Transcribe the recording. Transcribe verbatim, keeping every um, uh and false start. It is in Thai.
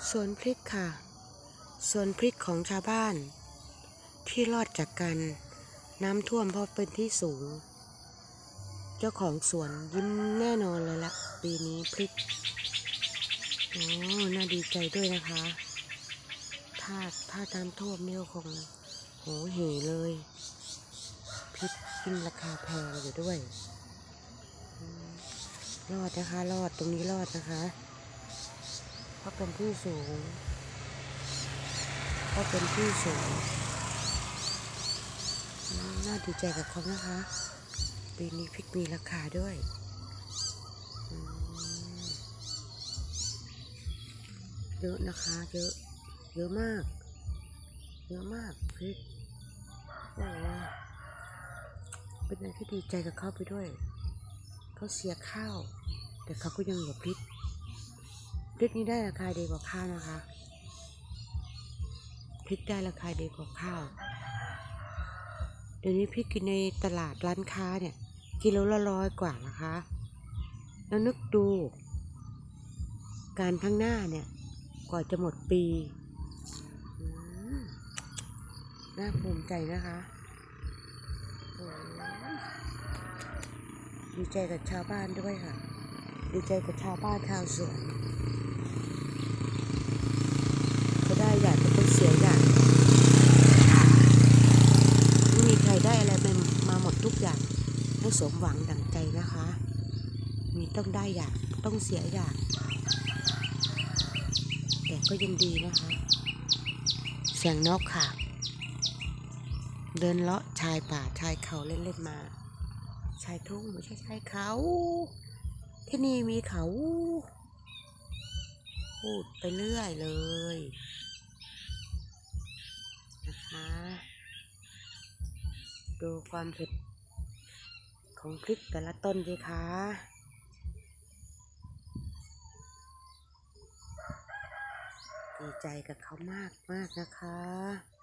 สวนพริกค่ะสวนพริกของชาวบ้านที่รอดจากการน้ำท่วมเพราะเป็นที่สูงเจ้าของสวนยิ้มแน่นอนเลยละปีนี้พริกโอ้น่าดีใจด้วยนะคะถ้าถ้าน้ำท่วมนี่ก็คงโหเหเลยพริกยิ่งราคาแพงอยู่ด้วยรอดนะคะรอดตรงนี้รอดนะคะเพราะเป็นที่สูงเพราะเป็นที่สูงน่าดีใจกับเขานะคะปีนี้พริกมีราคาด้วยเยอะนะคะเยอะเยอะมากเยอะมากพริกโอ้เป็นอะไรที่ดีใจกับเขาไปด้วยเขาเสียข้าวแต่เขาก็ยังเหลือพริกพริกนี้ได้ราคาดีกว่าข้าวนะคะพริกได้ราคาดีกว่าข้าวเดี๋ยวนี้พริกกินในตลาดร้านค้าเนี่ยกิโลละร้อยกว่านะคะแล้วนึกดูการข้างหน้าเนี่ยกว่าจะหมดปีน่าภูมิใจนะคะดีใจกับชาวบ้านด้วยค่ะดีใจกับชาวบ้านชาวสวนจะได้อยากจะเป็นเสียอย่างไม่มีใครได้อะไรมาหมดทุกอย่างให้สมหวังดั่งใจนะคะมีต้องได้อย่างต้องเสียอย่างแต่ก็ยังดีนะคะเสียงนกค่ะเดินเลาะชายป่าชายเขาเล่นๆมาชายทุ่งไม่ใช่ชายเขาที่นี่มีเขาพูดไปเรื่อยเลยนะคะดูความเผ็ดของพริกแต่ละต้นสิคะดีใจกับเขามากมากนะคะ